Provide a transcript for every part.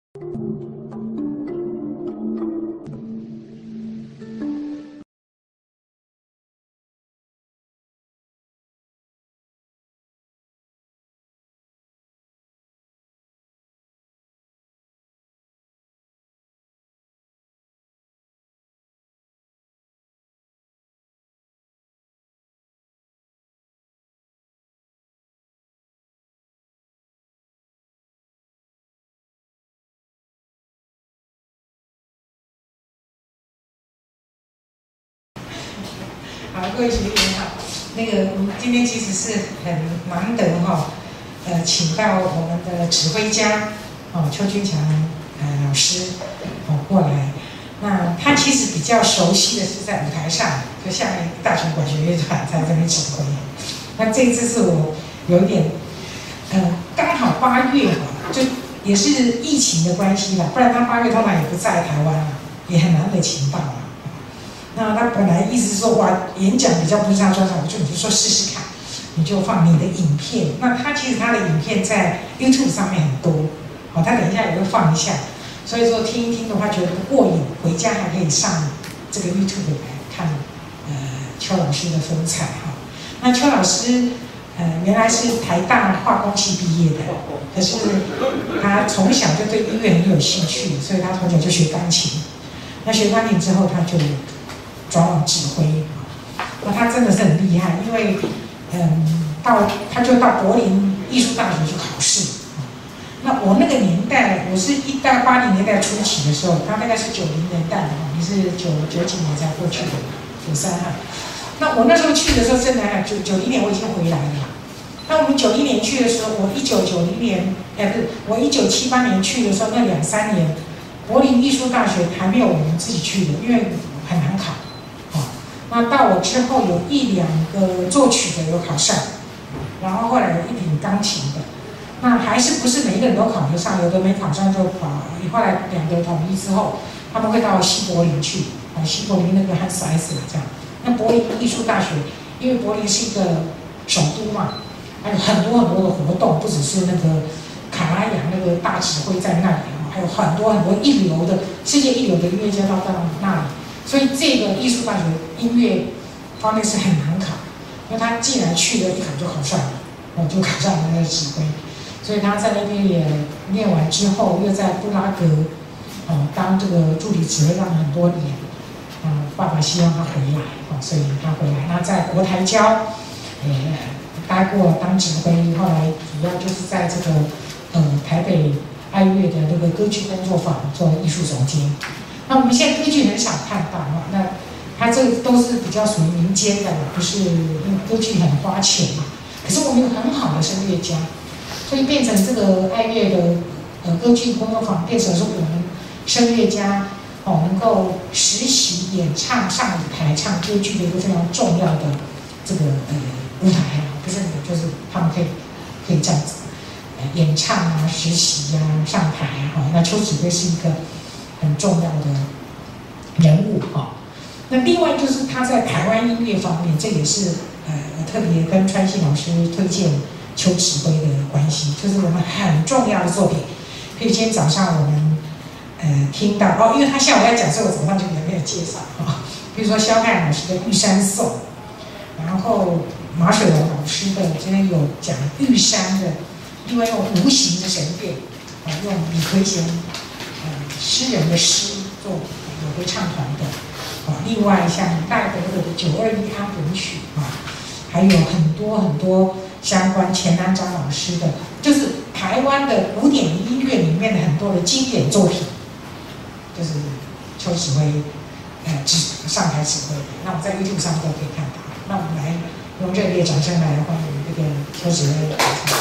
好，各位学员好。我们今天其实是很难得请到我们的指挥家邱君强老师过来。那他其实比较熟悉的是在舞台上，就下面大雄管弦乐团在这边指挥。那这一次是我有一点刚好8月就也是疫情的关系啦，不然他8月通常也不在台湾也很难得请到啦。那他本来意思是说，哇，演讲比较不是他专长，你就说试试看，你就放你的影片。那其实他的影片在 YouTube 上面很多，他等一下也会放一下。所以说听一听的话，觉得不过瘾，回家还可以上这个 YouTube 来看邱老师的风采那邱老师原来是台大化工系毕业的，可是他从小就对音乐很有兴趣，所以他从小就学钢琴。那学钢琴之后，他就转往指挥，那他真的是很厉害，因为他就到柏林艺术大学去考试。那我那个年代，我是80年代初期的时候，他大概是90年代你是9几年才过去的，93那我那时候去的时候，真的90年我已经回来了。那我们91年去的时候，我1990年，我1978年去的时候，那2-3年，柏林艺术大学还没有我们自己去的，因为很难考。那到我之后有1-2个作曲的有考上，然后后来有1挺钢琴的，那还是不是每一个人都考得上，有的没考上就后来2个统一之后，他们会到西柏林去，西柏林那个汉斯艾斯这样。那柏林艺术大学，因为柏林是一个首都嘛，还有很多很多的活动，不只是那个卡拉扬那个大指挥在那里还有很多很多世界一流的音乐家到那里。所以这个艺术大学音乐方面是很难考，因为他既然去了，一考就考上了，就考上了那个指挥。所以他在那边也念完之后，又在布拉格当这个助理指挥让很多年。爸爸希望他回来所以他回来。那在国台交待过当指挥，后来主要就是在这个台北爱乐的那个歌剧工作坊做艺术总监。那我们现在歌剧很少看到那它这都是比较属于民间的不是因为歌剧很花钱嘛。可是我们有很好的声乐家，所以变成这个爱乐的歌剧工作坊变成是我们声乐家能够实习演唱上舞台唱歌剧的一个非常重要的这个舞台不是就是他们可以这样子演唱实习上台那邱指挥是一个很重要的人物那另外就是他在台湾音乐方面，这也是特别跟川西老师推荐邱指挥的关系，就是我们很重要的作品。所以今天早上我们听到因为他下午在讲，所以我早上就没有介绍比如说萧汉老师的《玉山颂》，然后马水龙老师的今天有讲玉山的，因为用无形的神变用李奎贤诗人的诗做有回唱团的另外像戴德的921安魂曲还有很多很多相关钱南章老师的，就是台湾的古典音乐里面的很多的经典作品，就是邱指挥上台指挥的。那我们在 YouTube 上都可以看到。那我们来用热烈掌声来欢迎这个邱指挥。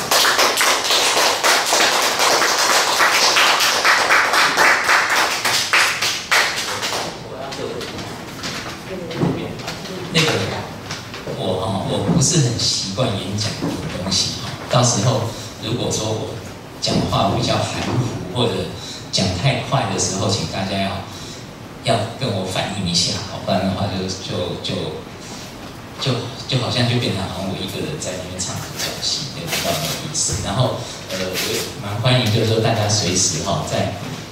我不是很习惯演讲的东西到时候如果说我讲话比较含糊或者讲太快的时候，请大家要跟我反映一下不然的话就好像就变成好像我一个人在那边唱独角戏，也不知道那个意思。然后我也蛮欢迎，就是说大家随时在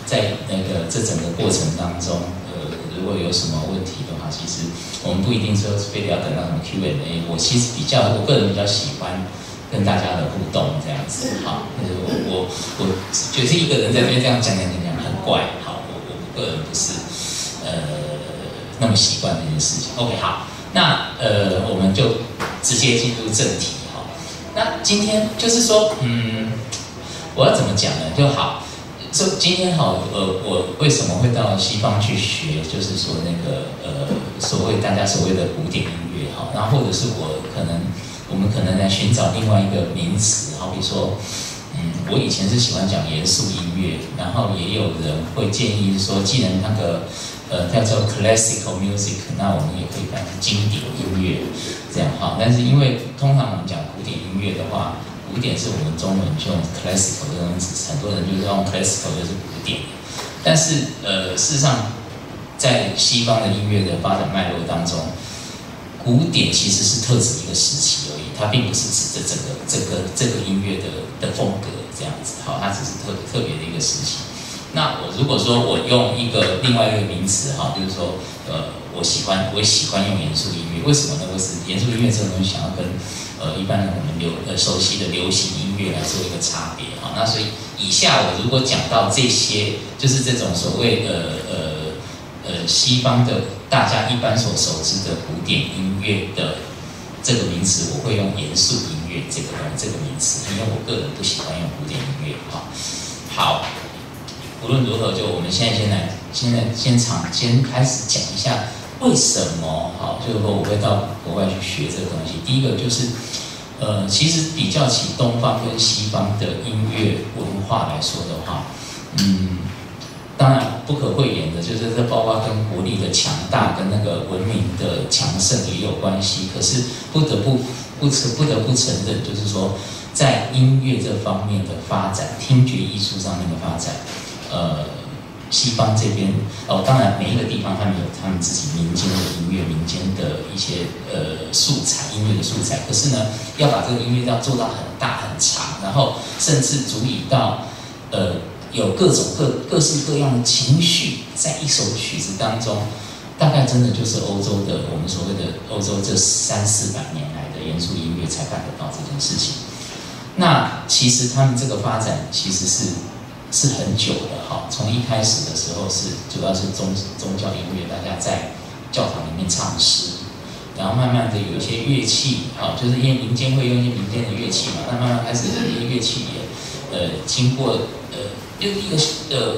在那个这整个过程当中，如果有什么问题的话，其实我们不一定说非得要等到什么 Q&A。我其实我个人比较喜欢跟大家的互动这样子，好，我觉得一个人在那边这样讲很怪，好，我个人不是那么习惯这件事情。OK， 好，那我们就直接进入正题，好，那今天就是说，我要怎么讲呢？就好。今天好，我为什么会到西方去学？就是说那个大家所谓的古典音乐哈，然后或者是我们可能来寻找另外一个名词，好比说，我以前是喜欢讲严肃音乐，然后也有人会建议说，既然那个叫做 classical music， 那我们也可以翻成经典音乐这样哈。但是因为通常我们讲古典音乐的话，古典是我们中文就用 classical 这种词，很多人就是用 classical 就是古典。但是事实上，在西方的音乐的发展脉络当中，古典其实是特指一个时期而已，它并不是指着这个音乐的风格这样子。好，它只是特别的一个时期。那我如果说我用另外一个名词哈，就是说我也喜欢用严肃音乐，为什么呢？我是严肃音乐这种东西想要跟一般我们熟悉的流行音乐来做一个差别哈。那所以以下我如果讲到这些，就是这种所谓西方的大家一般所熟知的古典音乐的这个名词，我会用严肃音乐这个名词，因为我个人不喜欢用古典音乐哈。好，无论如何，就我们现在先开始讲一下为什么好，就是说我会到国外去学这个东西。第一个就是，其实比较起东方跟西方的音乐文化来说的话，当然不可讳言的，就是这包括跟国力的强大跟那个文明的强盛也有关系。可是不得不承认，就是说在音乐这方面的发展，听觉艺术上面的发展，西方这边当然每一个地方他们有他们自己民间的音乐、民间的一些素材、音乐的素材。可是呢，要把这个音乐要做到很大很长，然后甚至足以到有各式各样的情绪在一首曲子当中，大概真的就是欧洲的我们所谓的欧洲这300-400年来的严肃音乐才办得到这件事情。那其实他们这个发展其实是很久的哈，从一开始的时候主要是宗教音乐，大家在教堂里面唱诗，然后慢慢的有一些乐器，就是因为民间会用一些民间的乐器嘛，那慢慢开始这些乐器也经过就一个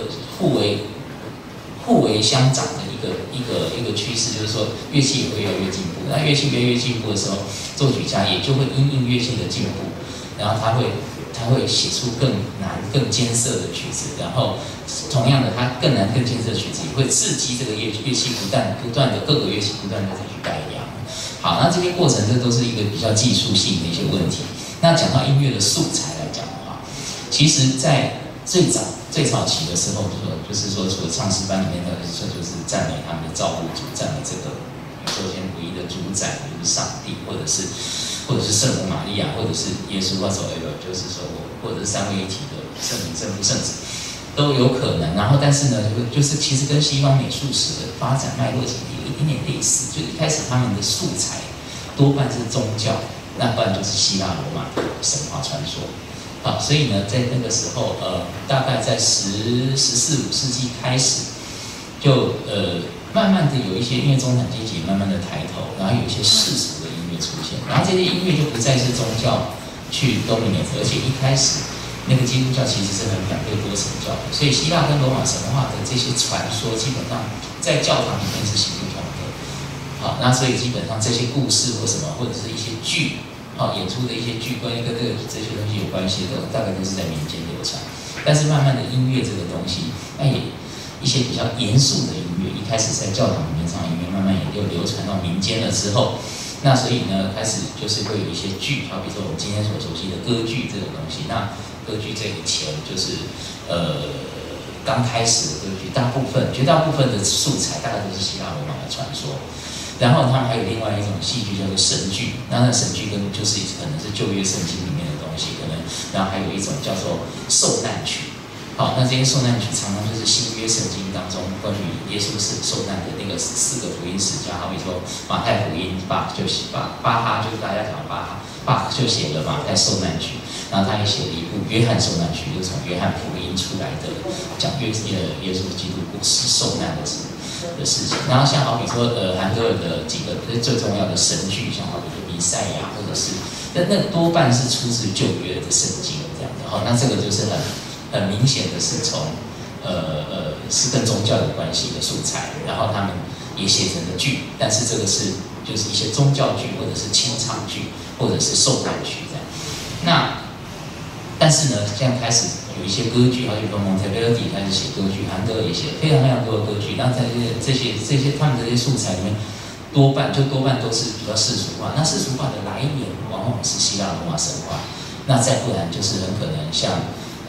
互为相长的一个趋势，就是说乐器也会越来越进步。那乐器越来越进步的时候，作曲家也就会因应乐器的进步，然后他会写出更难、更艰涩的曲子，然后同样的，他更难、更艰涩的曲子也会刺激这个乐器不断的各个乐器不断的再去改良。好，那这些过程这都是一个比较技术性的一些问题。那讲到音乐的素材来讲的话，其实在最早期的时候，就是说除了唱诗班里面的，就是赞美他们的造物主，赞美这个宇宙间唯一的主宰，就是上帝，或者是圣母玛利亚，或者是耶稣whatsoever，就是说或者是三位一体的圣灵、圣父、圣子都有可能。然后但是呢，就是其实跟西方美术史的发展脉络其实有一点点类似，就一开始他们的素材多半是宗教，那不然就是希腊罗马的神话传说。好，所以呢，在那个时候，大概在14、15世纪开始，就慢慢的有一些因为中产阶级慢慢的抬头，然后有一些世俗的音乐出现，然后这些音乐就不再是宗教去 dominate， 而且一开始那个基督教其实是很反对多神教的，所以希腊跟罗马神话的这些传说基本上在教堂里面是行不通的。好，那所以基本上这些故事或什么，或者是一些剧。演出的一些剧关于跟这些东西有关系的，大概都是在民间流传。但是慢慢的音乐这个东西，那也一些比较严肃的音乐，一开始在教堂里面唱音乐，慢慢也就流传到民间了之后，那所以呢，开始就是会有一些剧，好比说我们今天所熟悉的歌剧这个东西。那歌剧这以前就是刚开始的歌剧，绝大部分的素材大概都是希腊罗马的传说。然后他们还有另外一种戏剧叫做神剧，那神剧就是可能是旧约圣经里面的东西，可能然后还有一种叫做受难曲。好，那这些受难曲常常就是希当中关于耶稣是受难的那个4个福音史家，好比说马太福音，巴哈就是大家讲巴哈就写了马太受难曲，然后他也写了一部约翰受难曲，就从约翰福音出来的讲耶稣基督过世受难的事情。然后像好比说韩德尔的几个最重要的神剧，像好比说弥赛亚，或者是那多半是出自旧约的圣经这样的。好，那这个就是很明显的是从是跟宗教有关系的素材，然后他们也写成了剧，但是这个是就是一些宗教剧或者是清唱剧或者是受难剧这样。那但是呢，现在开始有一些歌剧，好比说蒙特贝尔迪开始写歌剧，韩德尔也写了非常非常多的歌剧。那在这些他们这些素材里面，多半都是比较世俗化。那世俗化的来源往往是希腊罗马神话，那再不然就是很可能像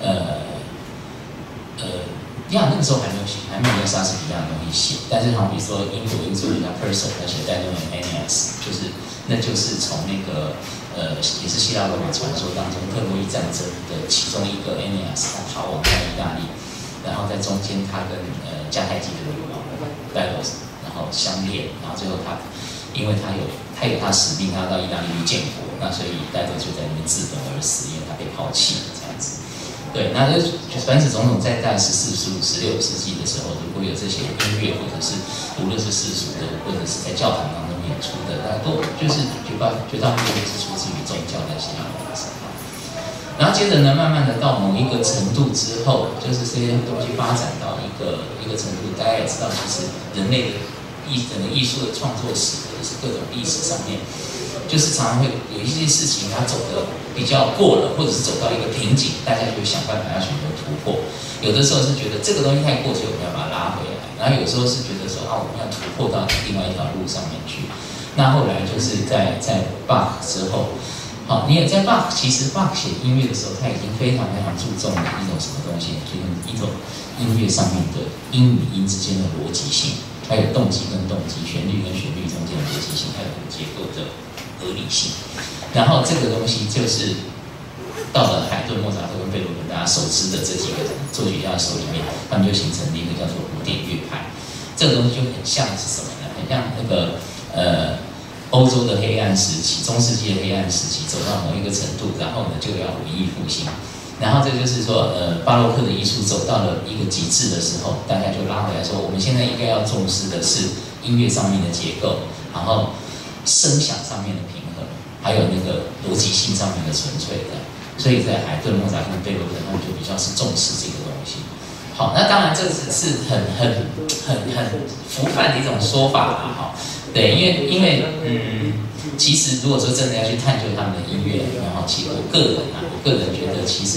那个时候还没有用莎士比亚的东西写，但是好比说英国作曲家 Purcell 他写在那种 Aeneas， 就是从那个也是希腊罗马传说当中特洛伊战争的其中一个 Aeneas， 他逃亡到意大利，然后在中间他跟迦太基的女王 Delos 然后相恋，然后最后因为他有他使命，他要到意大利去建国，那所以Delos就在那边自焚而死，因为他被抛弃了这样子。对，那凡此种种，在大概14、15、16世纪的时候，如果有这些音乐，或者是无论是世俗的，或者是在教堂当中演出的，那都就是绝大部分是出自于宗教在希腊罗马神话。然后接着呢，慢慢的到某一个程度之后，就是这些东西发展到一个程度，大家也知道，其实人类的艺术的创作史，或者是各种历史上面。就是常常会有一些事情，它走的比较过了，或者是走到一个瓶颈，大家就会想办法要选择突破。有的时候是觉得这个东西太过，所以我们要把它拉回来；然后有时候是觉得说我们要突破到另外一条路上面去。那后来就是在Bach之后，你也在Bach，其实Bach写音乐的时候，他已经非常非常注重一种什么东西，就是一种音乐上面的音与音之间的逻辑性，还有动机跟动机、旋律跟旋律中间的逻辑性，还有结构的合理性。然后这个东西就是到了海顿、莫扎特跟贝多芬大家熟知的这几个作曲家的手里面，他们就形成了一个叫做古典乐派。这个东西就很像是什么呢？很像那个欧洲的黑暗时期，中世纪的黑暗时期走到某一个程度，然后呢就要文艺复兴。然后这就是说，巴洛克的艺术走到了一个极致的时候，大家就拉回来说，我们现在应该要重视的是音乐上面的结构，然后声响上面的平衡，还有那个逻辑性上面的纯粹的。所以在海顿、莫扎特、贝多芬，他们就比较是重视这个东西。好，那当然这只是很浮泛的一种说法啦，哈。对，因为其实如果说真的要去探究他们的音乐，然后其实我个人觉得，其实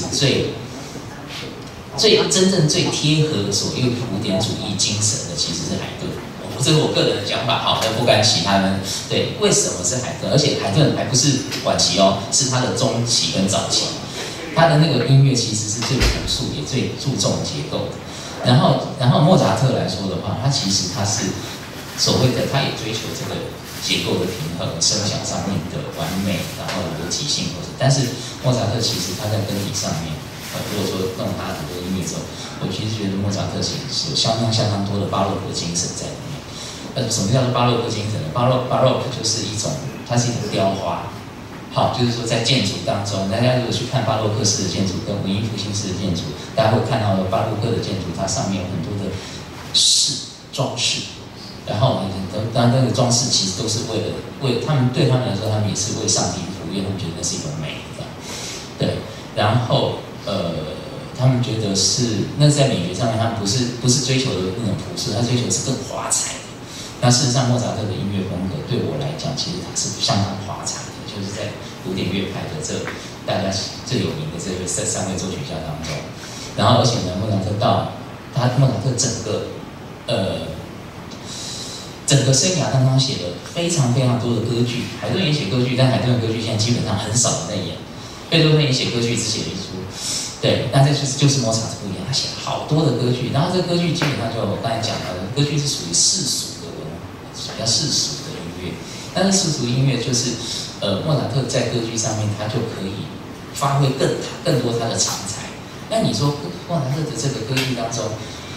真正最贴合所谓古典主义精神的，其实是海顿。这是我个人的讲法，好，不干其他人。对，为什么是海顿？而且海顿还不是晚期哦，是他的中期跟早期。他的那个音乐其实是最朴素，也最注重结构的。然后莫扎特来说的话，他其实他是所谓的，他也追求这个结构的平衡、声响上面的完美，然后逻辑性，但是莫扎特其实他在根底上面，如果说弄他很多音乐之后，我其实觉得莫扎特其实是有相当多的巴洛克精神在里面。什么叫做巴洛克精神呢？巴洛克就是它是一种雕花。好，就是说在建筑当中，大家如果去看巴洛克式的建筑跟文艺复兴式的建筑，大家会看到巴洛克的建筑，它上面有很多的装饰。然后当然那个装饰其实都是为他们对他们来说，他们也是为上帝服务，因为他们觉得那是一种美，这样。对，然后他们觉得那在美学上面，他们不是追求的那种朴素，他追求是更华彩的。那事实上，莫扎特的音乐风格对我来讲，其实它是相当华彩的，就是在古典乐派的大家最有名的这3位作曲家当中。然后而且呢，莫扎特整个生涯当中写了非常多的歌剧，海顿也写歌剧，但海顿的歌剧现在基本上很少人在演。贝多芬也写歌剧，只写了一出。对，那这就是莫扎特不一样，他写了好多的歌剧，然后这个歌剧基本上就我刚才讲到的，歌剧是属于世俗的比较世俗的音乐。但是世俗音乐就是莫扎特在歌剧上面，他就可以发挥更多他的长才。那你说莫扎特的这个歌剧当中，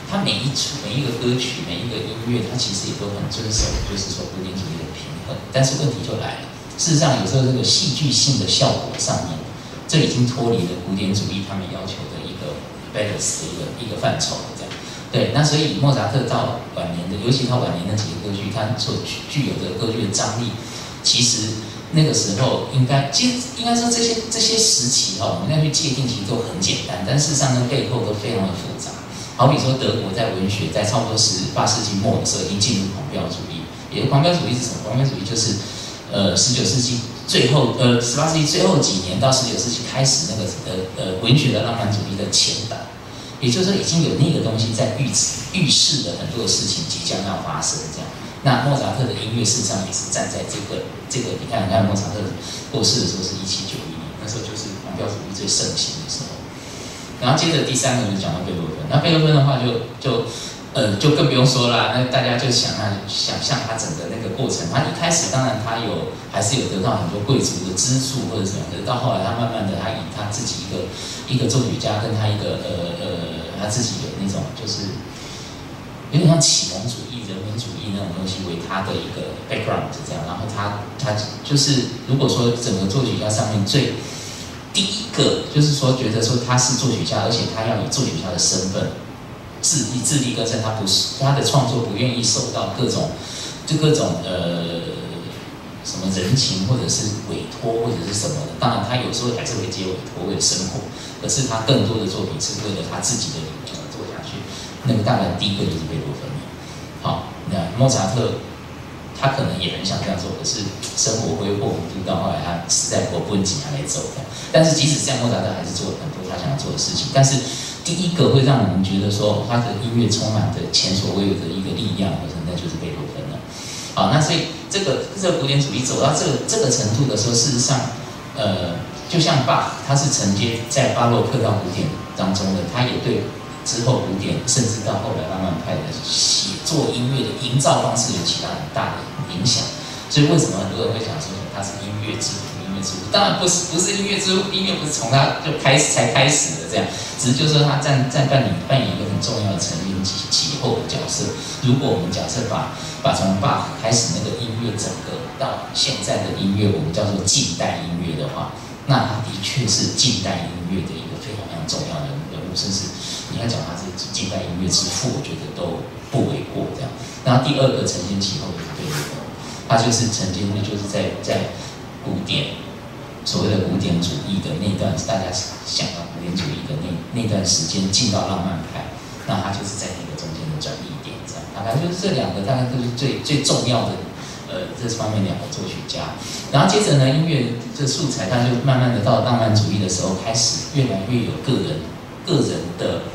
它每一个歌曲、每一个音乐，它其实也都很遵守，就是说古典主义的平衡。但是问题就来了，事实上有时候这个戏剧性的效果上面，这已经脱离了古典主义他们要求的一个 balance 的一个范畴这样。对，那所以莫扎特到晚年的，尤其他晚年那几个歌剧，他所具有的歌剧的张力，其实那个时候应该说这些时期哈，我们要去界定其实都很简单，但事实上呢背后都非常的复杂。好比说德国在文学在差不多18世纪末的时候已经进入狂飙主义，也是狂飙主义是什么？狂飙主义就是19世纪最后18世纪最后几年到19世纪开始那个文学的浪漫主义的前导。也就是说，已经有那个东西在预示了很多的事情即将要发生，这样。那莫扎特的音乐事实上也是站在这个，你看莫扎特过世的时候是1791年，那时候就是狂飙主义最盛行的时候。然后接着第3个就讲到贝多芬，那贝多芬的话就更不用说啦，那大家就想象他整个那个过程，他一开始当然他还是有得到很多贵族的资助或者什么，可是到后来他慢慢的他以他自己一个作曲家跟他一个他自己有那种就是有点像启蒙主义、人文主义那种东西为他的一个 background 这样，然后他就是如果说整个作曲家上面第一个就是说觉得说他是作曲家，而且他要以作曲家的身份。自力更生，他的创作不愿意受到各种什么人情或者是委托或者是什么的。当然，他有时候还是会接委托为了生活，可是他更多的作品是为了他自己的理由而做下去。那个当然第一个就是贝多芬了。好，那莫扎特他可能也很想这样做，可是生活挥霍无度，到后来他实在不紧来走的。但是即使这样，莫扎特还是做了很多他想要做的事情，但是。第一个会让我们觉得说他的音乐充满着前所未有的一个力量，那就是贝多芬了。好，那所以这个古典主义走到这个程度的时候，事实上，就像巴赫，他是承接在巴洛克到古典当中的，他也对之后古典，甚至到后来浪漫派的写作音乐的营造方式有起到很大的影响。所以为什么很多人会想说他是音乐之父？当然不是音乐之父，音乐不是从他才开始的这样，只是就是说他在扮演一个很重要的承前启后的角色。如果我们假设把从巴赫开始那个音乐整个到现在的音乐，我们叫做近代音乐的话，那他的确是近代音乐的一个非常非常重要的人物，甚至你要讲他是近代音乐之父，我觉得都不为过这样。然后第二个承前启后的贝多芬，他就是承前的，就是在古典。所谓的古典主义的那段，大家想到古典主义的那段时间进到浪漫派，那他就是在那个中间的转捩点，这样大概就是这两个，大概都是最重要的这方面两个作曲家。然后接着呢，音乐这素材，它就慢慢的到浪漫主义的时候，开始越来越有个人的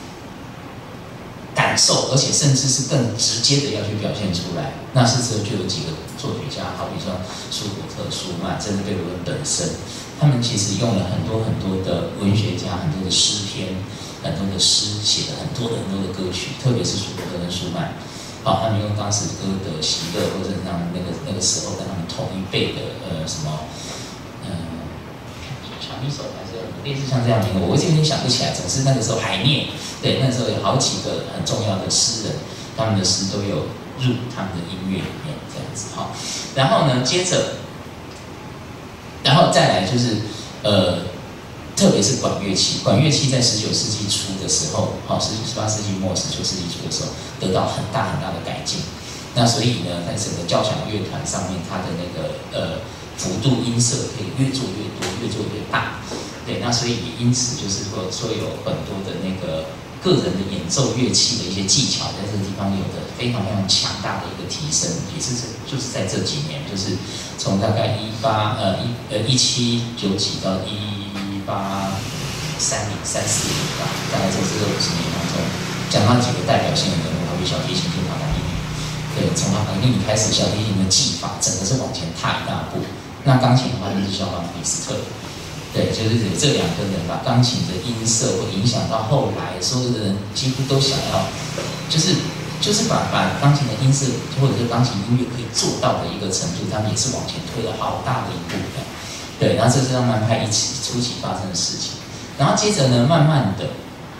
感受，而且甚至是更直接的要去表现出来。那是时候就有几个作曲家，好比说舒伯特、舒曼，甚至贝多芬本身，他们其实用了很多的文学家，很多的诗篇，很多的诗，写了很多的歌曲，特别是舒伯特跟舒曼，他们用当时歌德、席勒，或者让那个时候跟他们同一辈的什么小米手还是类似像这样的，我有点想不起来。总之那个时候海涅，对，那时候有好几个很重要的诗人，他们的诗都有入他们的音乐里面，这样子哈。然后呢，接着，然后再来就是特别是管乐器，管乐器在19世纪初的时候，18世纪末、19世纪初的时候，得到很大的改进。那所以呢，在整个交响乐团上面，它的那个幅度音色可以越做越多，越做越大。对，那所以也因此就是说有很多的那个个人的演奏乐器的一些技巧，在这个地方有的非常强大的一个提升，也是就是在这几年，就是从大概1790几到1830、34年吧，大概在这个50年当中，讲到几个代表性的人物，好比小提琴跟法兰尼，对，从法兰尼开始，小提琴的技法整个是往前踏一大步。那钢琴的话就是肖邦、李斯特。对，就是有这两个人把钢琴的音色会影响到后来，所有的人几乎都想要，就是把钢琴的音色或者是钢琴音乐可以做到的一个程度，他们也是往前推了好大的一步的。对，然后这是浪漫派初期发生的事情。然后接着呢，慢慢的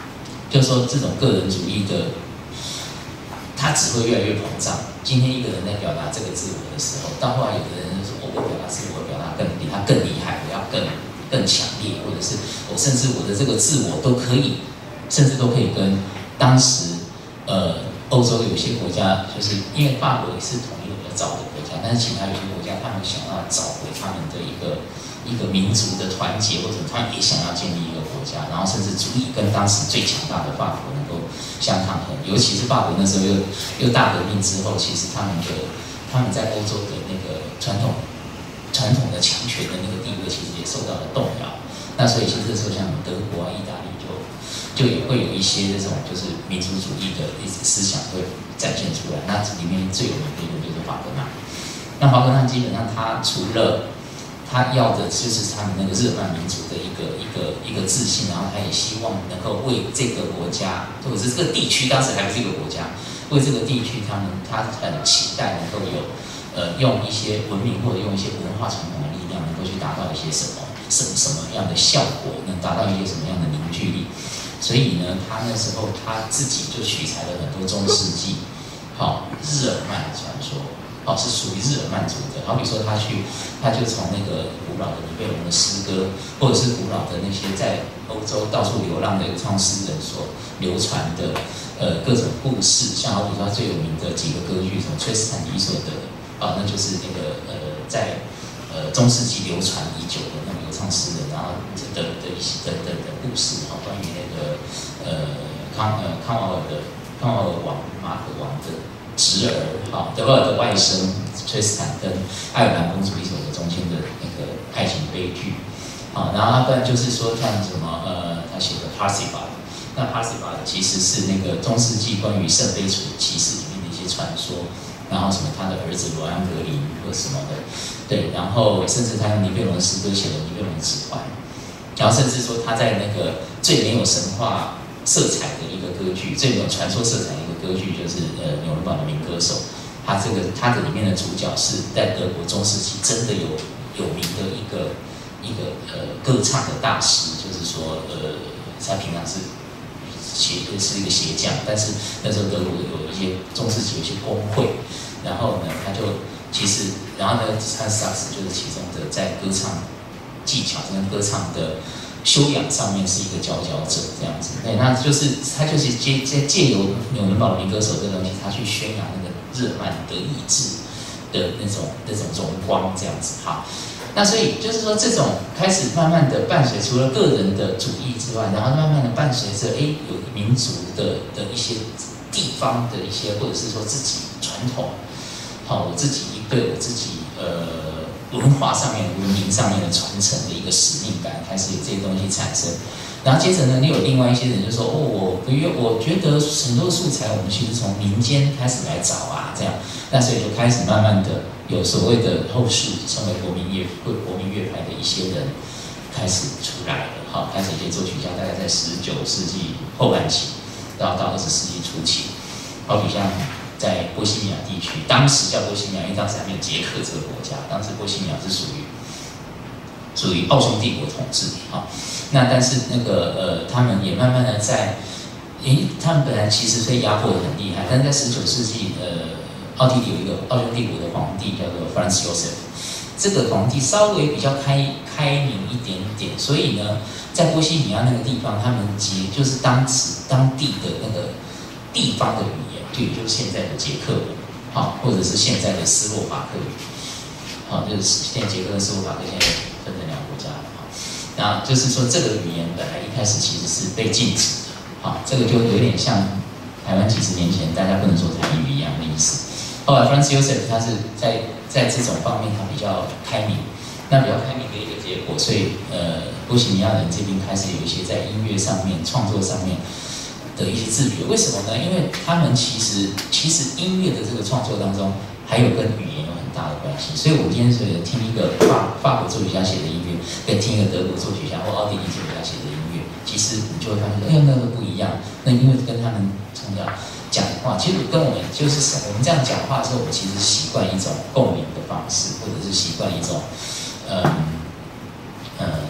就是说这种个人主义的，它只会越来越膨胀。今天一个人在表达这个自我的时候，到后来有的人就说，我表达自我，表达比他更厉害，我要更强烈，或者是我甚至我的这个自我都可以，甚至都可以跟当时欧洲有些国家，就是因为法国也是统一的比较早的国家，但是其他有些国家他们想要找回他们的一个民族的团结，或者他们也想要建立一个国家，然后甚至足以跟当时最强大的法国能够相抗衡。尤其是法国那时候又大革命之后，其实他们在欧洲的那个传统的强权的那个地位，其实也受到了动摇。那所以其实这时候像德国啊、意大利就也会有一些这种就是民族主义的一些思想会展现出来。那里面最有名的一个就是华格纳。那华格纳基本上他除了他要的就是他们那个日耳曼民族的一个自信，然后他也希望能够为这个国家或者是这个地区，当时还不是一个国家，为这个地区他很期待能够有用一些文明或者用一些文化传统的力量，能够去达到一些什么样的效果，能达到一些什么样的凝聚力。所以呢，他那时候他自己就取材了很多中世纪日耳曼的传说。是属于日耳曼族的。好比说他就从那个古老的尼贝龙的诗歌，或者是古老的那些在欧洲到处流浪的唱诗人所流传的各种故事，像好比说他最有名的几个歌剧，什么崔斯坦尼索的那就是那个在中世纪流传已久的那个流唱诗人，然后的一些的故事关于那个康瓦尔王马可王的侄儿德瓦尔的外甥崔斯坦跟爱尔兰公主一首的中间的那个爱情悲剧，然后不然就是说像什么他写的 Parsifal， 那 Parsifal 其实是那个中世纪关于圣杯骑士里面的一些传说，然后什么他的儿子罗安格林或什么的，对，然后甚至他用尼贝龙诗歌写了尼贝龙指环，然后甚至说他在那个最没有神话色彩的一个歌剧，最没有传说色彩的一个歌剧，就是纽伦堡的民歌手。他的里面的主角是在德国中世纪真的有名的一个歌唱的大师，就是说他平常是一个鞋匠，但是那时候德国有一些中世纪有一些工会，然后呢然后呢汉斯塔斯就是其中的在歌唱技巧跟歌唱的修养上面是一个佼佼者这样子。对，那他就是借由纽伦堡的民歌手这个东西，他去宣扬那个日耳曼的意志的那种荣光这样子。好，那所以就是说这种开始慢慢的伴随除了个人的主义之外，然后慢慢的伴随着有民族的一些地方的一些，或者是说自己传统，我自己对我自己文化上面、文明上面的传承的一个使命感，开始有这些东西产生。然后接着呢，又有另外一些人就说：“我觉得很多素材我们其实从民间开始来找啊，这样。”那所以就开始慢慢的有所谓的后世称为国民乐派的一些人开始出来了。开始一些作曲家，大概在19世纪后半期到20世纪初期，好比像在波西米亚地区，当时叫波西米亚，因为当时还没有捷克这个国家，当时波西米亚是属于奥匈帝国统治那但是那个他们也慢慢的他们本来其实被压迫的很厉害，但是在19世纪奥地利有一个奥匈帝国的皇帝叫做 Franz Joseph， 这个皇帝稍微比较开明一点点，所以呢，在波西米亚那个地方，他们就是当地的那个地方的语言，就也就是现在的捷克文，或者是现在的斯洛伐克语，就是现在捷克跟斯洛伐克现在分成两个国家然后就是说，这个语言本来一开始其实是被禁止的，这个就有点像台湾几十年前大家不能说台语一样的意思。后来 Franz Joseph 他是在这种方面他比较开明，那比较开明的一个结果，所以波西米亚人这边开始有一些在音乐上面、创作上面的一些自觉。为什么呢？因为他们其实音乐的这个创作当中，还有跟语言有很大的关系。所以我今天是听一个法国作曲家写的音乐，跟听一个德国作曲家或奥地利作曲家写的音乐，其实你就会发现，那个不一样。那因为跟他们从小讲话，其实跟我们就是我们这样讲话的时候，我们其实习惯一种共鸣的方式，或者是习惯一种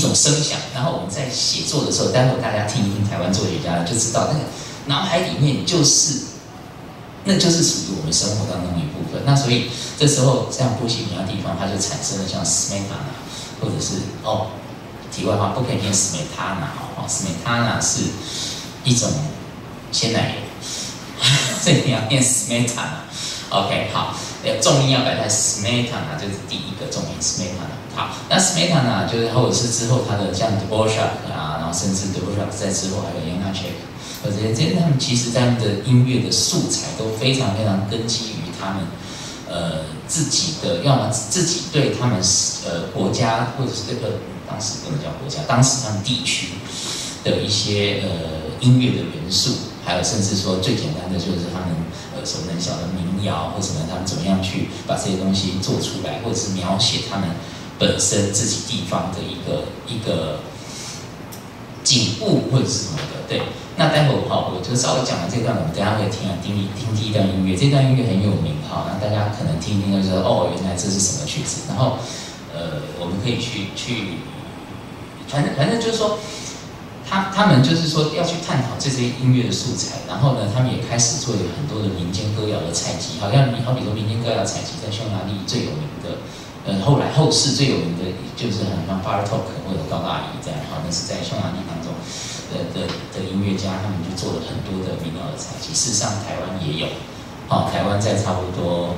种声响，然后我们在写作的时候，待会大家听一听台湾作曲家就知道，那个脑海里面那就是属于我们生活当中的一部分。那所以这时候像波西米亚地方，它就产生了像 Smetana， 或者是题外话不可以念 Smetana 是一种鲜奶油，所以你要念 Smetana。OK， 好，重音要摆在 Smetana， 这是第一个重音 Smetana。好，那 Smetana 就是或者是之后他的像 Dvorak 啊，然后甚至 Dvorak 在之后还有 Janacek。这些他们其实他们的音乐的素材都非常非常根基于他们自己的，要么自己对他们国家或者是这个当时不能叫国家，当时他们地区的一些音乐的元素，还有甚至说最简单的就是他们耳熟能详的民谣或什么，他们怎么样去把这些东西做出来，或者是描写他们本身自己地方的一个景物或者是什么的，对。那待会我就稍微讲完这段，我们等一下会听第一段音乐。这段音乐很有名那大家可能听一听就说原来这是什么曲子。然后我们可以去，反正就是说，他们就是说要去探讨这些音乐的素材。然后呢，他们也开始做很多的民间歌谣的采集。好比说民间歌谣采集在匈牙利最有名的，后世最有名的就是很像巴尔托克或者高大宜这样那是在匈牙利当中。的音乐家，他们就做了很多的民谣的采集。事实上，台湾也有，台湾在差不多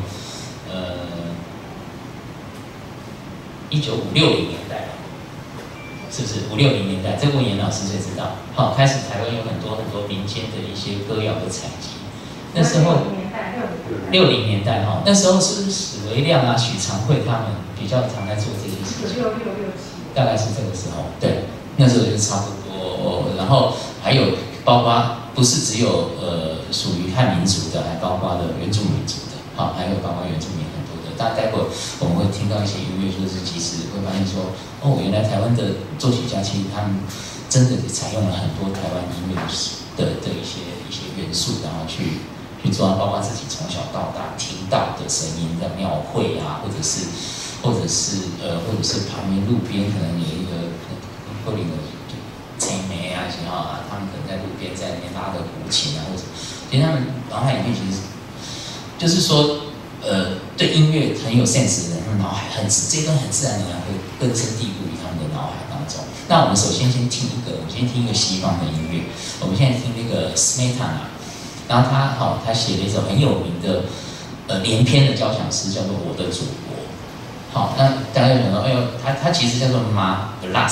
1950-60年代，是不是5、60年代？这个问严老师才知道。开始台湾有很多民间的一些歌谣的采集。那时候60年代那时候是史维亮啊、许长惠他们比较常在做这些事情。大概是这个时候，对，那时候就差不多。然后还有包括不是只有属于汉民族的，还包括了原住民族的，还有包括原住民很多的。待会我们会听到一些音乐，就是其实会发现说，原来台湾的作曲家其实他们真的采用了很多台湾音乐的一些元素，然后去做，包括自己从小到大听到的声音，在庙会啊，或者是旁边路边可能有一个会领的。青梅啊，他们可能在路边在那边拉的古琴啊，或者，其实他们脑海里面其实就是说，对音乐很有 sense 的人，他们脑海这一段很自然而然会根深蒂固于他们的脑海当中。那我们首先先听一个西方的音乐，我们现在听那个 Smetana， 然后他写了一首很有名的连篇的交响诗，叫做《我的祖国》。那大家就想说，他其实叫做 Ma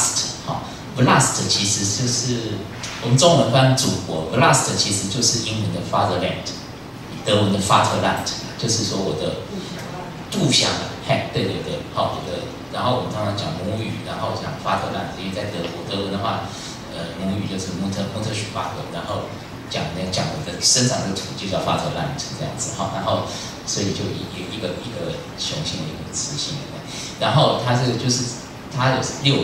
Vlast。Vlast 其实就是我们中文翻祖国 ，Vlast 其实就是英文的 Fatherland， 德文的 Vaterland， 就是说我的故乡。对，我的。然后我们常常讲母语，然后讲 Vaterland， 因为在德文的话，母语就是 Muttersprache， 然后讲我的生长的土就叫 Vaterland 这样子然后所以就一个雄性的一个雌性的，然后它有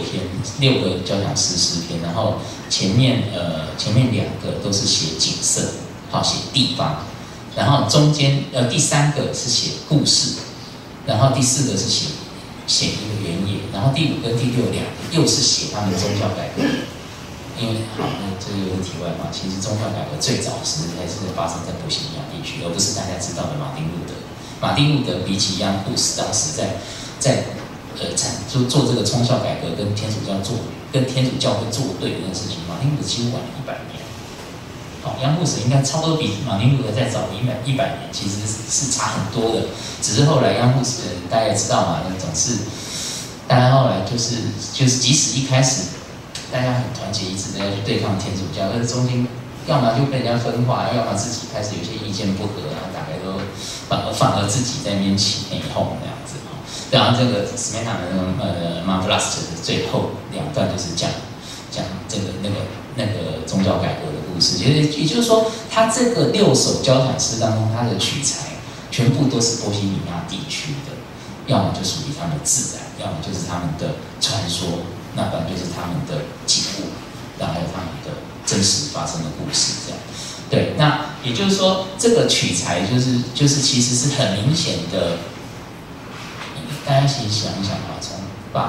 6个交响诗篇，然后前面2个都是写景色，写地方，然后中间第3个是写故事，然后第4个是写一个原野，然后第5跟第62个又是写他们宗教改革。因为那这个有个题外话，其实宗教改革最早时还是发生在波西米亚地区，而不是大家知道的马丁路德。马丁路德比起央布斯当时在做这个宗教改革跟天主教会作对的那件事情，马丁路德几乎晚了100年。央布斯应该差不多比马丁路德再早100年，其实是差很多的。只是后来央布斯大家也知道嘛，总是大家后来就是即使一开始大家很团结一致的要去对抗天主教，但是中间要么就被人家分化，要么自己开始有些意见不合，然后大概都反而自己在那边起内讧那样子。然后这个 Smetana 的Ma Vlast 的最后2段就是讲这个那个宗教改革的故事，也就是说，他这个6首交响诗当中，他的曲材全部都是波西米亚地区的，要么就属于他们的自然，要么就是他们的传说，那不然就是他们的景物，然后还有他们的真实发生的故事这样。对，那也就是说，这个取材就是其实是很明显的，大家其实想一想啊，从巴赫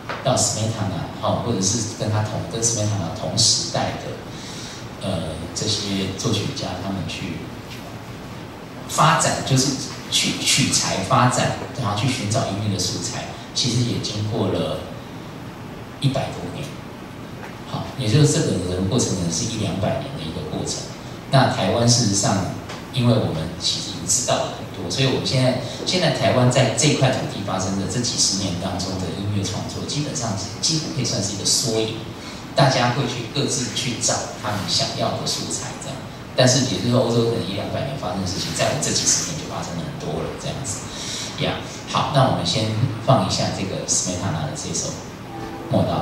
到 Smetana 或者是跟Smetana 同时代的这些作曲家，他们去发展，就是去取材发展，然后去寻找音乐的素材，其实也经过了100多年。好，也就是这个过程是100-200年的一个过程。那台湾事实上，因为我们其实已经知道了很多，所以我们现在台湾在这块土地发生的这几十年当中的音乐创作，基本上几乎可以算是一个缩影。大家会去各自去找他们想要的素材，这样。但是也就是说，欧洲可能100-200年发生的事情，在我们这几十年就发生了很多了，这样子。呀，好，那我们先放一下这个斯梅塔纳的这首《莫道》。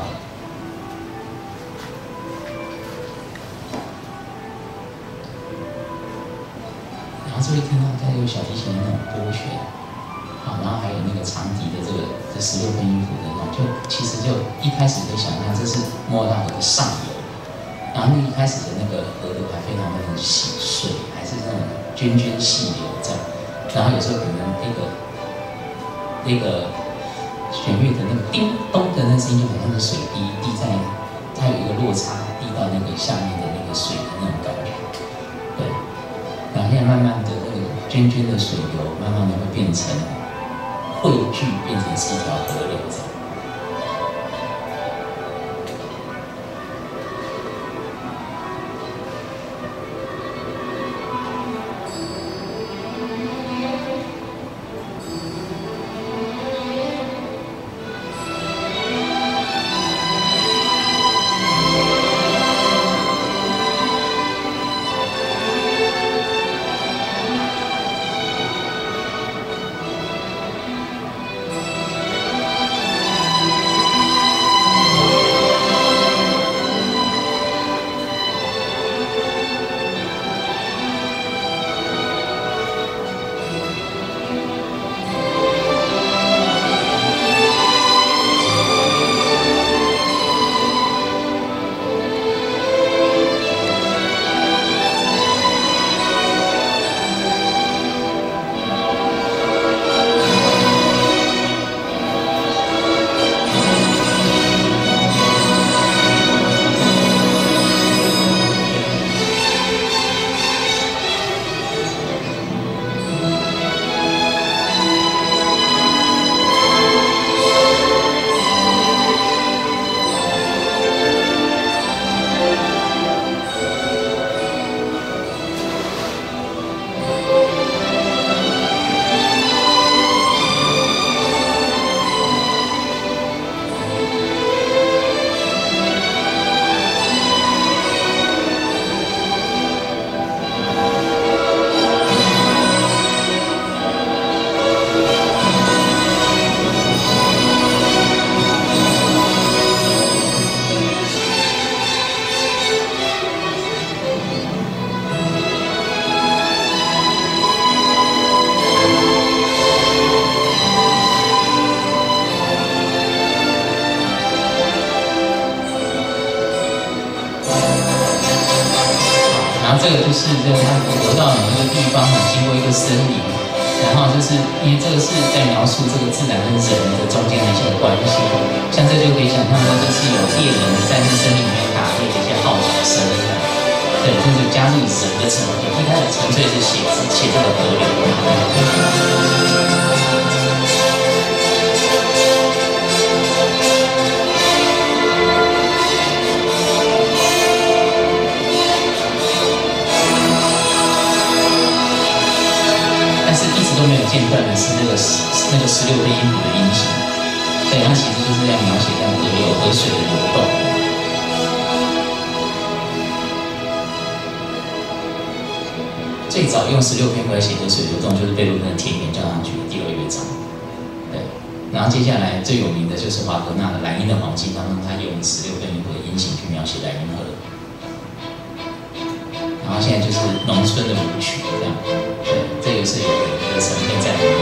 然后这里听到它有小提琴的那种拨弦，好，然后还有那个长笛的这16分音符的那种，其实一开始就想象这是莫道的上游，然后一开始的那个河流还非常的细碎，还是那种涓涓细流这样，然后有时候可能那个旋律的那个叮咚的那声音，就好像是水滴在，它有一个落差，滴到那个下面的那个水的那种感觉，对。然后现在慢慢的那个涓涓的水流，慢慢的会变成汇聚，变成是一条河流这样。这个就是它流到你那个地方，经过一个森林，然后就是因为这个是在描述这个自然跟人的中间的一些关系，像这就可以想象到，就是有猎人在那森林里面打猎的一些号角声，对，就是加入人的成分，一开始纯粹是写这个河流。都没有间断的是那个16分音符的音型，对，它其实就是在描写这样河水的流动。最早用16分符来写河水流动，就是贝多芬的《田园交响曲》的第2乐章，对。然后接下来最有名的就是华格纳的《莱茵的黄金》当中，他用16分音符的音型去描写莱茵河。然后现在就是农村的舞曲这样，对，这个是有一个成分在里面。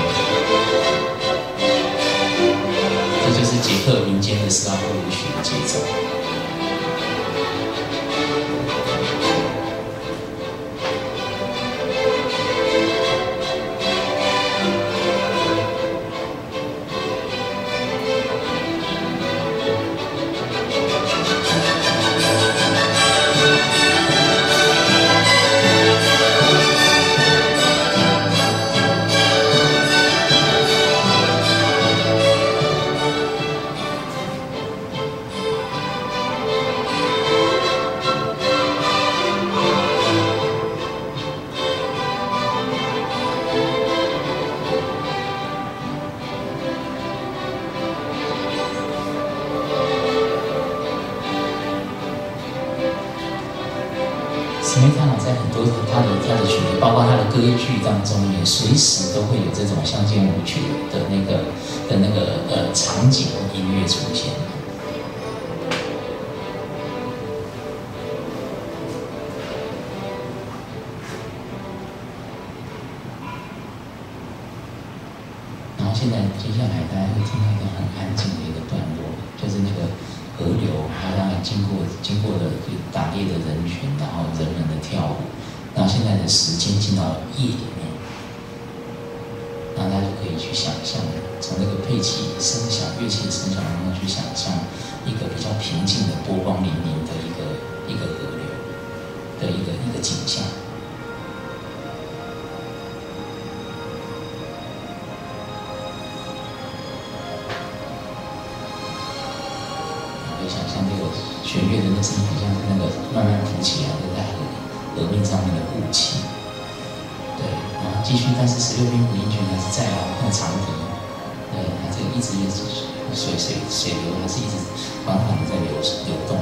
这就是捷克民间的斯拉夫舞曲的节奏。 多它的曲目，包括它的歌剧当中也随时都会有这种乡间舞曲的那个场景和音乐出现。然后现在接下来大家会听到一个很安静的一个段落，就是那个河流，它让经过了打猎的人群，然后人们的跳舞，然后现在的时间进到夜里面，然后大家就可以去想象，从那个配器声响、乐器的声响当中去想象一个比较平静的波光粼粼的一个河流的一个景象。想象这个弦乐的那声音，好像是那个慢慢浮起来的在河面上面的雾气。对，然后继续，但是16边古音拳还是在哦，那个长笛，对，它这个一直水流还是一直缓缓的在流动。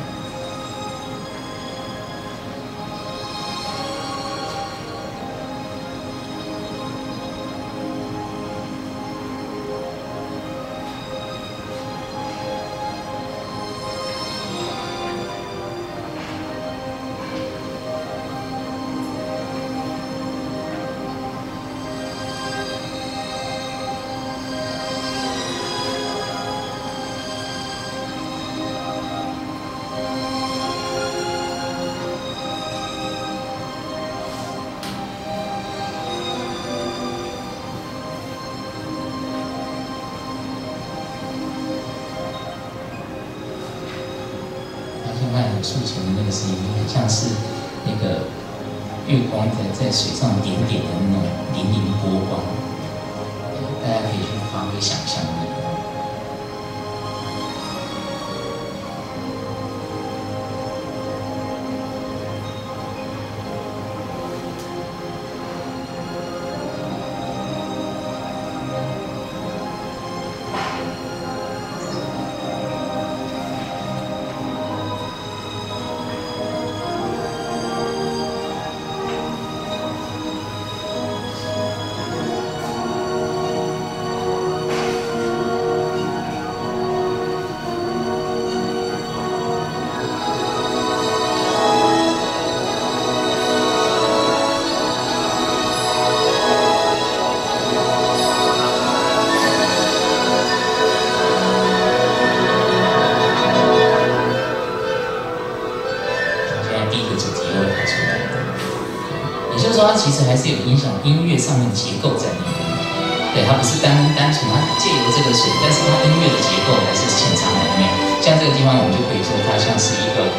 竖琴的那个声音，很像是那个月光在水上点点的那种粼粼波光，大家可以去发挥想象力。它其实还是有影响音乐上面的结构在里面，对，它不是单纯它借由这个水，但是它音乐的结构还是潜藏在里面。像这个地方，我们就可以说它像是一个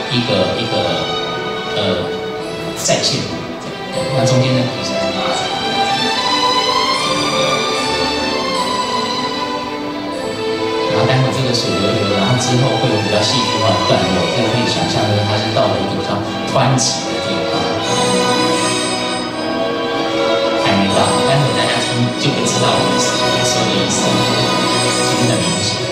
再现，对，那中间那个就是拉长。然后待会这个水流，然后之后会有比较戏剧化的段落，这个可以想象的，它是到了一个比较湍急的地方。待会大家听就会知道我们说的意思，其实很明显。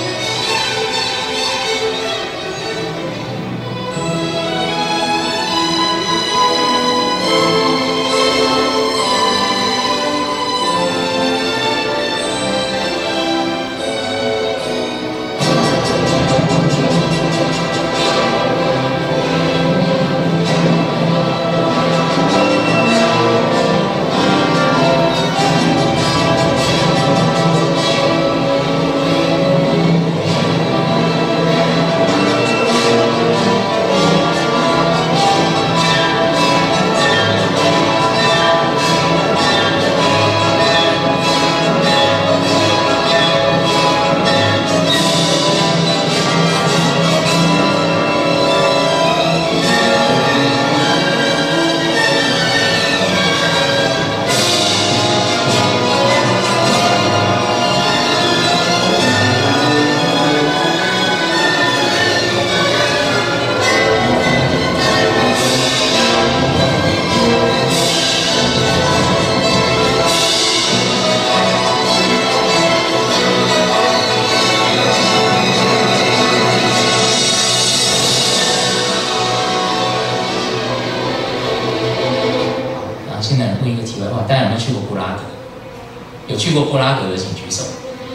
现在问一个题外话，大家有没有去过布拉格？有去过布拉格的请举手。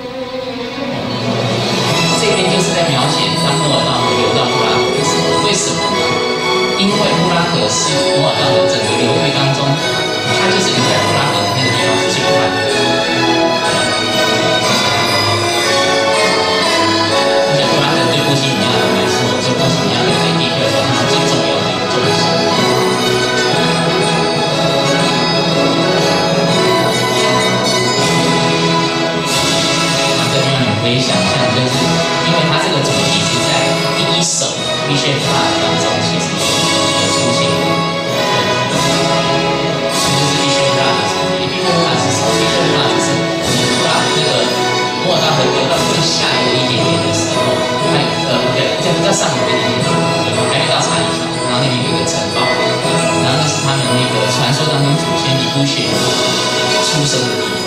这边就是在描写当莫尔道河流到布拉格的时候，为什么呢？因为布拉格是莫尔道河整个流域当中，它就是流在布拉格的那个地方是最快的。而且布拉格对波西米亚人来说，就波西米亚人的地区来说，它是最重要的一个重心。可以想象，就是因为它这个主题是在第一首《Bishop Part》当中，其实有出现的。这就是 Bishop Part 的主题。Bishop Part 是什么 ？Bishop Part 是把那个莫尔道河流到更下游一点点的时候，对，比较上游一点点，还没到查理桥，然后那边有一个城堡，然后那是他们那个传说当中祖先尼布血出生的地方。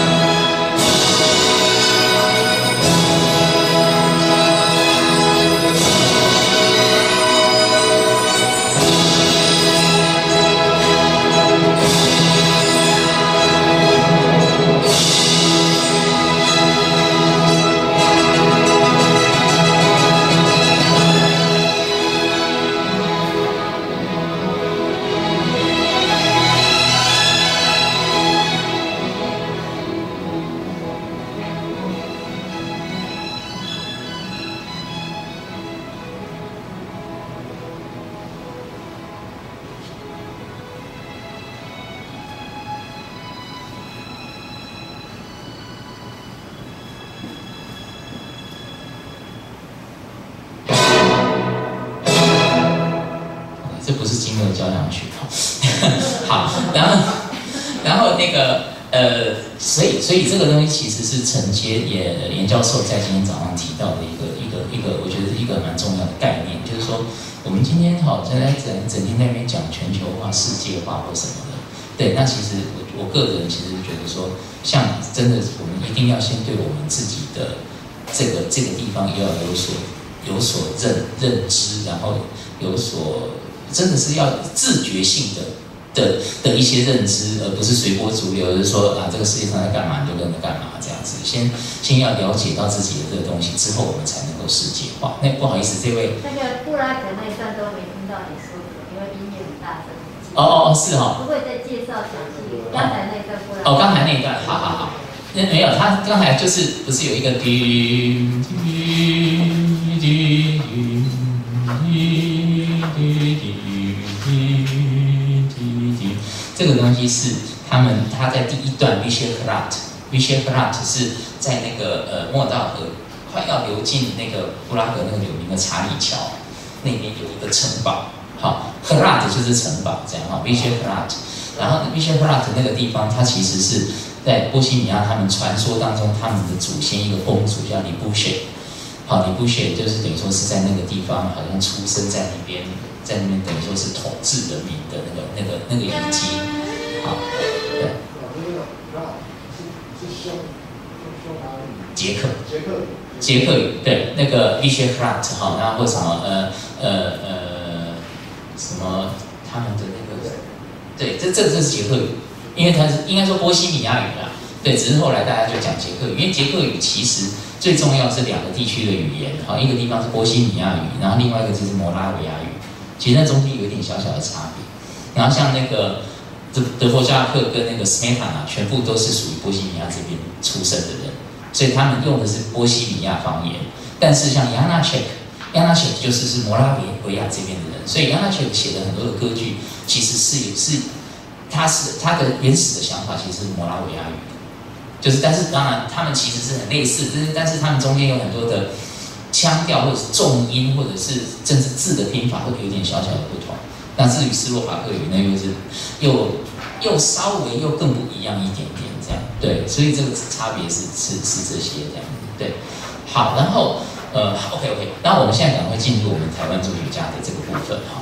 这不是金额交响曲，好，然后那个所以这个东西其实是承接严教授在今天早上提到的一个，我觉得是一个蛮重要的概念，就是说我们今天现在整天在那边讲全球化、世界化或什么的，对，那其实我个人其实觉得说，像真的我们一定要先对我们自己的这个地方也要有所认知，然后有所真的是要自觉性的一些认知，而不是随波逐流，就是说这个世界上在干嘛你就跟着干嘛这样子。先要了解到自己的这个东西之后，我们才能够世界化。那不好意思，这位那个布拉格那一段都没听到你说的，因为音乐很大声。 是哈。 不会再介绍详细。刚才那一段布拉格。 刚才那一段，好。那没有，他刚才就是不是有一个这个东西是他在第一段 Bishop Part 是在那个莫尔道河快要流进那个布拉格那个有名的查理桥那边有一个城堡，好 Herat 就是城堡这样哈 Bishop Part， 然后 Bishop Part 那个地方它其实是在波西米亚他们传说当中他们的祖先一个公主叫李布雪，好李布雪就是等于说是在那个地方好像出生在那边等于说是统治人民的那个遗迹，好，对。捷克语，对，那个 Bishop Part 哈，然后或什么什么他们的那个，对，这是捷克语，因为它是应该说波西米亚语啦，对，只是后来大家就讲捷克语，因为捷克语其实最重要是两个地区的语言，哈，一个地方是波西米亚语，然后另外一个就是摩拉维亚语，其实那中间有一点小小的差别，然后像那个德弗夏克跟那个斯梅塔纳全部都是属于波西米亚这边出生的人。所以他们用的是波西米亚方言，但是像亚纳切克就是摩拉维亚这边的人，所以亚纳切克写的很多的歌剧，其实是他的原始的想法其实是摩拉维亚语的，就是但是当然他们其实是很类似，但是他们中间有很多的腔调或者是重音或者是甚至字的拼法会有点小小的不同。那至于斯洛伐克语呢，又稍微又更不一样一点点。这样对，所以这个差别是这些这样对。好，然后OK， 然后我们现在赶快进入我们台湾作曲家的这个部分哈。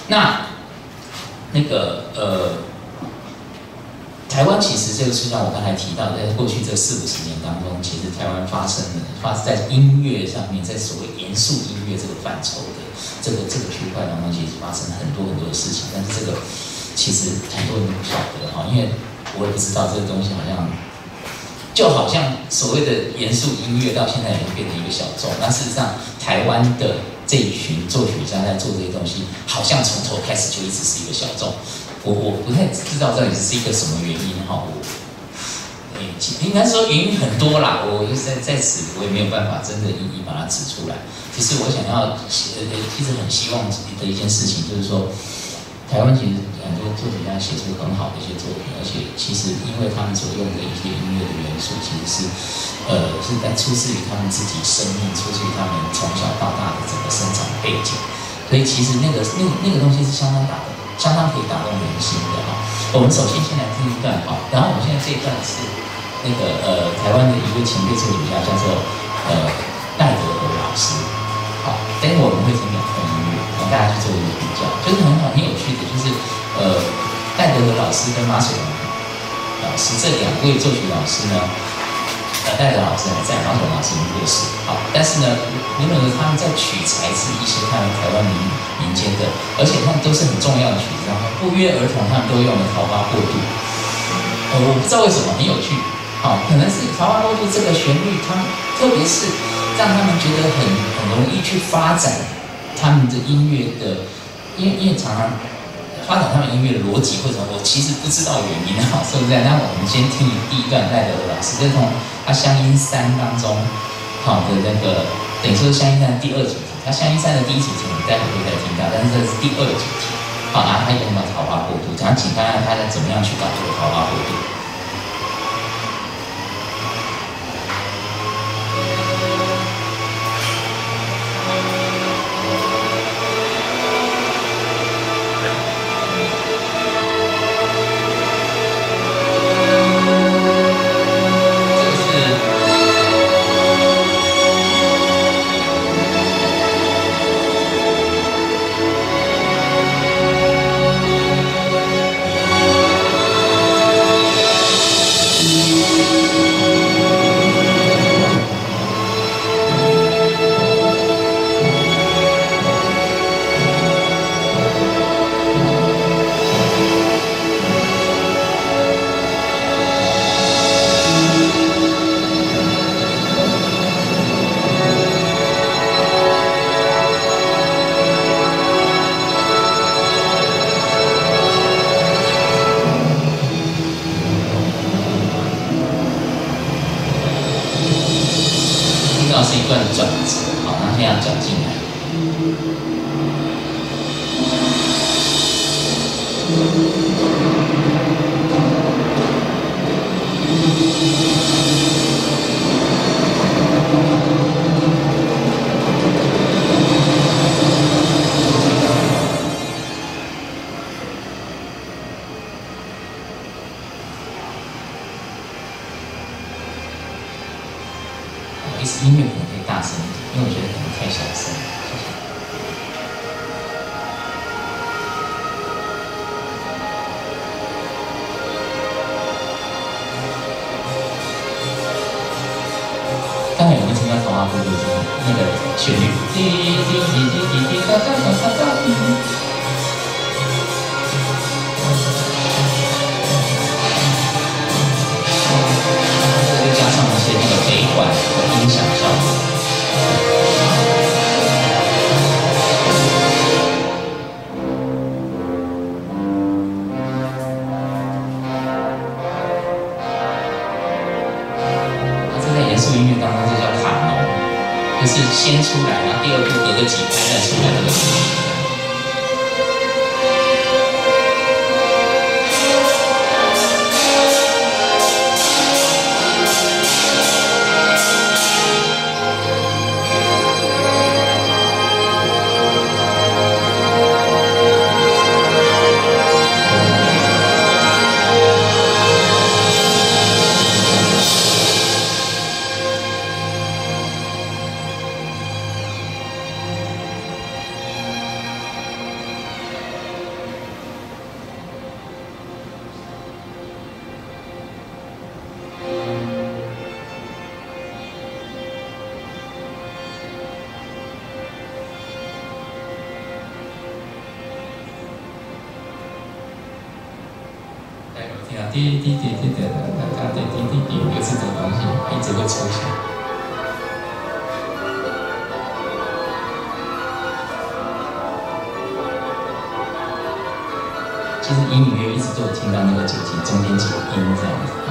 那个台湾其实这个就像我刚才提到，在过去这40-50年当中，其实台湾发生在音乐上面，在所谓严肃音乐这个范畴的这个区块当中，其实发生很多的事情，但是其实很多人都不晓得哈，因为我也不知道这个东西就好像所谓的严肃音乐到现在已经变成一个小众，那事实上台湾的这一群作曲家在做这些东西，好像从头开始就一直是一个小众。我不太知道到底是一个什么原因哈，应该说原因很多啦，我就在此我也没有办法真的一一把它指出来。其实我想要一直很希望的一件事情就是说，台湾其实很多作曲家写出很好的一些作品，而且其实因为他们所用的一些音乐的元素，其实是在出自于他们自己生命，出自于他们从小到大的整个生长背景，所以其实那个东西是相当可以打动人心的哈。我们首先先来听一段哈，然后我们现在这一段是那个台湾的一位前辈作曲家叫做戴德和老师。好，等会我们会听2段音乐，让大家去做一个比较，就是很有趣的，就是戴德和老师跟马水龙老师这2位作曲老师呢，戴德老师还在，马水龙老师已经过世。好，但是呢，无论他们在取材自一些他们台湾民间的，而且他们都是很重要的曲子，然后不约而同他们都用了桃花过渡。我不知道为什么很有趣。好，可能是桃花过渡这个旋律，他们特别是让他们觉得很容易去发展他们的音乐的，因为常常发展他们音乐的逻辑或者我其实不知道原因啊，是不是？那我们先听第一段戴德和老师，这是从他乡音3当中好的那个，等于说是乡音3的第2主题。他乡音3的第1主题我们待会会再听到，但是这是第2主题。好，然后他用到桃花过渡，然后请看看他怎么样去搞这个桃花过渡。是一段转折，好，那这样转进来。音乐可能可以大声一点，因为我觉得可能太小声了。谢谢。刚才有没有听到桃花过渡那个旋律？滴滴滴滴滴滴哒哒哒哒哒。再加上一些那个北管的音响效果。这在严肃音乐当中，这叫卡农，就是先出来，然后第2步隔个几拍再出来那个。 啊，滴滴滴滴的，对，滴滴滴，又是这个东西，一直会出现。其实隐隐约约一直都有听到那个中间几个音这样子。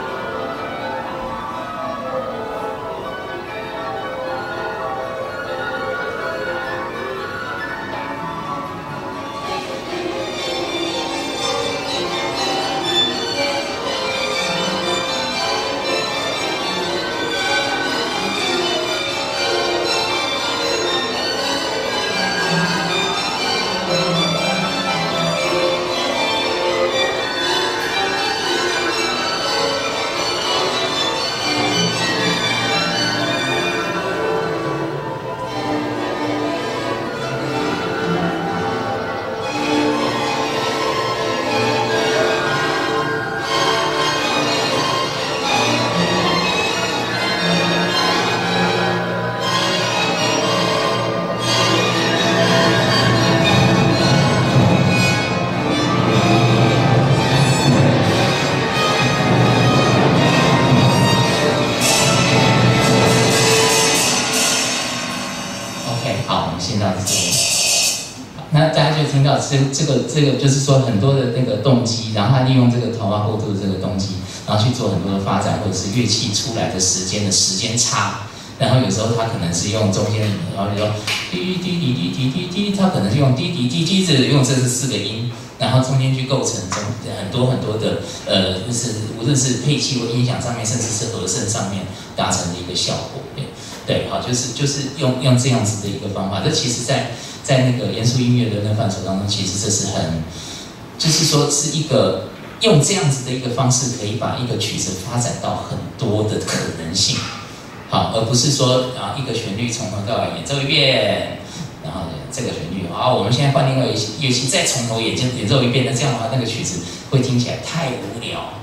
那大家就听到这个就是说很多的那个动机，然后他利用这个头发厚度的这个动机，然后去做很多的发展，或者是乐器出来的时间差，然后有时候他可能是用中间，然后比如说滴滴滴滴滴滴滴，他可能是用滴滴滴滴的用这4个音，然后中间去构成很多的就是无论是配器或音响上面，甚至是和声上面达成的一个效果，对，好，就是用这样子的一个方法，这其实在那个严肃音乐的那个范畴当中，其实这是很，就是说是一个用这样子的一个方式，可以把一个曲子发展到很多的可能性，好，而不是说啊一个旋律从头到尾演奏一遍，然后这个旋律，好，我们现在换另外一个乐器再从头演奏一遍，那这样的话，那个曲子会听起来太无聊，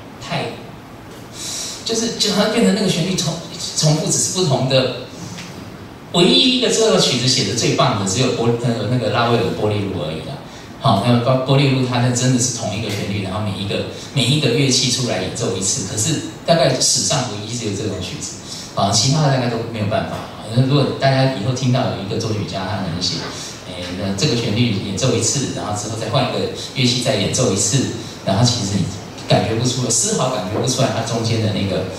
就好像变成那个旋律重复，只是不同的。唯一一个这个曲子写的最棒的，只有那个拉威尔的《玻璃路》而已啦。好，那《玻璃路》它那真的是同一个旋律，然后每一个乐器出来演奏一次。可是大概史上唯一只有这种曲子，啊，其他的大概都没有办法。如果大家以后听到有一个作曲家他能写，那这个旋律演奏一次，然后之后再换一个乐器再演奏一次，然后其实你感觉不出来，丝毫感觉不出来它中间的那个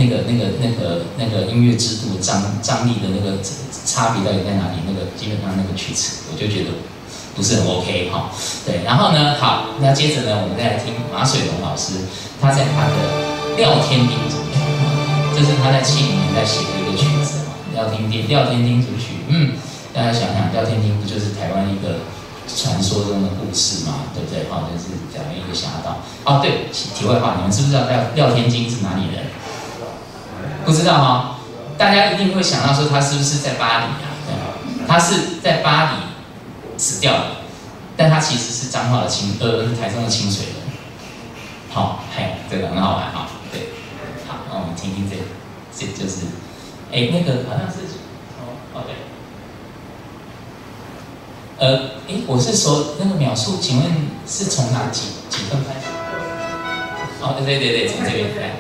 音乐制度张力的那个差别到底在哪里？那个基本上那个曲子，我就觉得不是很 OK 哈。对，然后呢，好，那接着呢，我们再来听马水龙老师他在他的《廖天丁组曲》，这是他在70年代写的一个曲子哈，《廖天丁组曲》。大家想想，廖天丁不就是台湾一个传说中的故事嘛，对不对？哈，就是讲一个侠盗。哦，对，题外话，你们知不知道廖天丁是哪里人？不知道哈，大家一定会想到说他是不是在巴黎啊？对，他是在巴黎死掉的，但他其实是彰化的台中的清水人。好，这个很好玩哈。对，好，那我们听听这就是，那个好像是对。我是说那个秒数，请问是从哪几分开始？哦，对，从这边来。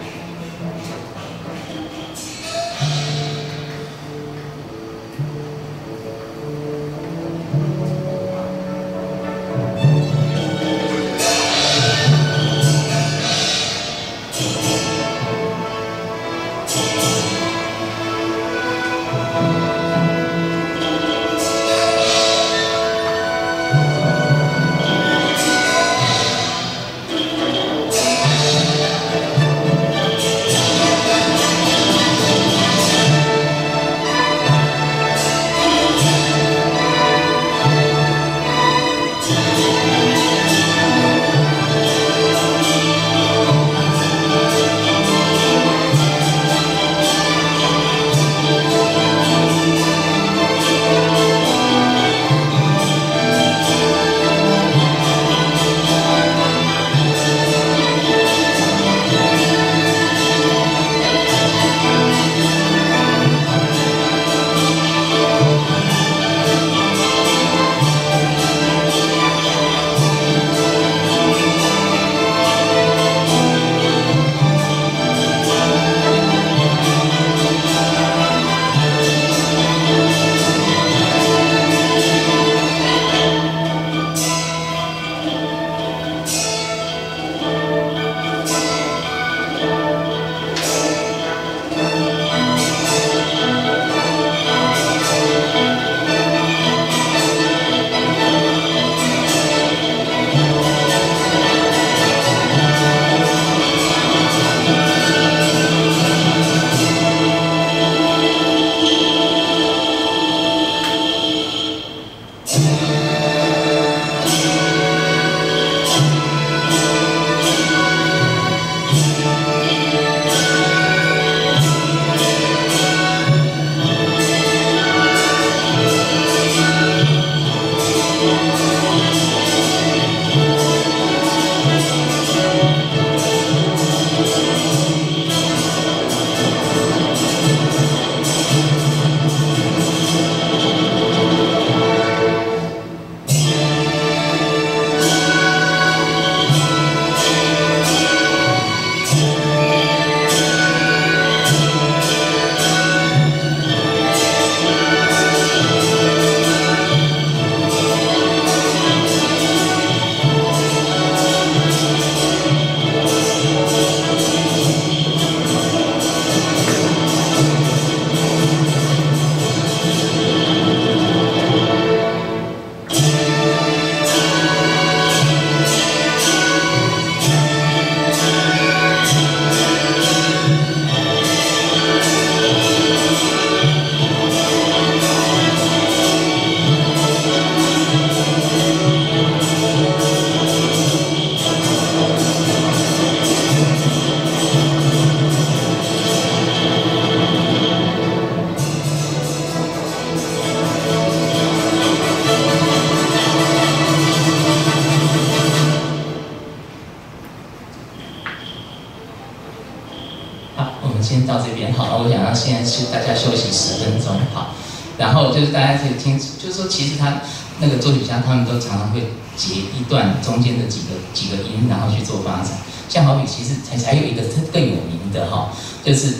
好，我们先到这边好，我想要现在是大家休息10分钟好，然后就是大家可以听，就是说其实他那个作曲家他们都常常会截一段中间的几个音，然后去做发展。像好比其实还有一个更有名的哈，就是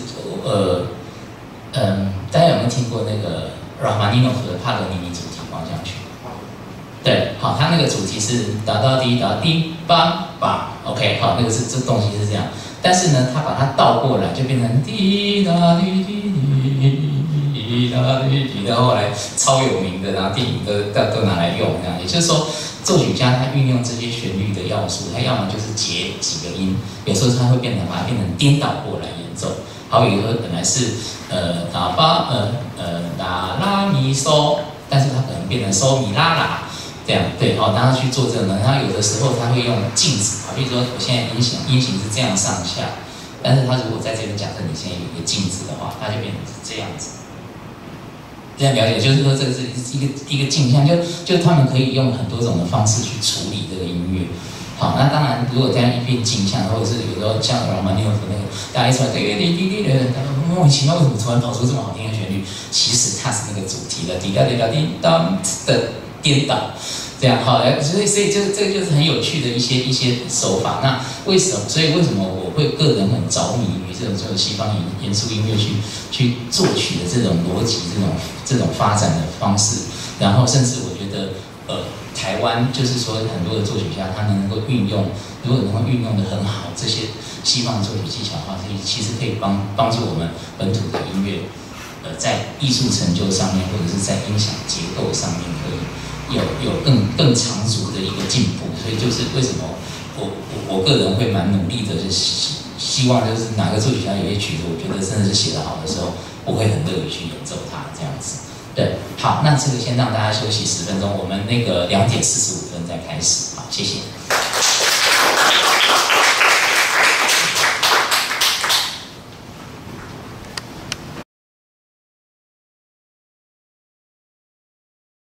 大家有没有听过那个拉赫玛尼诺夫的帕格尼尼主题狂想曲？对，好，他那个主题是哒哒滴哒滴吧吧 ，OK， 好，那个这东西是这样，但是呢，他把它倒过来就变成滴答滴滴滴答滴滴，然后后来超有名的，然后电影都拿来用，这样，也就是说，作曲家他运用这些旋律的要素，他要么就是截几个音，有时候他会把它变成颠倒过来演奏。好比说本来是打巴啦拉咪嗦，但是他可能变成嗦咪拉啦。这样对，好，当他去做这个呢，他有的时候他会用镜子，好比说我现在音型是这样上下，但是他如果在这边假设你现在有一个镜子的话，它就变成是这样子。这样了解，就是说这个是一个镜像，就他们可以用很多种的方式去处理这个音乐。好，那当然，如果这样一片镜像，或者是有时候像拉赫玛尼诺夫那个，大家一出来滴滴滴滴的，他说莫名其妙为什么突然跑出这么好听的旋律？其实它是那个主题的滴答滴答滴当的颠倒，这样好，所以这个就是很有趣的一些手法。那为什么我会个人很着迷于这种西方严肃音乐去作曲的这种逻辑，这种发展的方式，然后甚至我觉得台湾就是说很多的作曲家，他们能够运用，如果能够运用的很好，这些西方的作曲技巧的话，其实可以帮助我们本土的音乐，在艺术成就上面，或者是在音响结构上面，可以有更长足的一个进步。所以就是为什么我个人会蛮努力的，就是希望就是哪个作曲家有些曲子，我觉得真的是写得好的时候，我会很乐于去演奏它这样子。对，好，那这个先让大家休息10分钟，我们那个2点45分再开始，好，谢谢。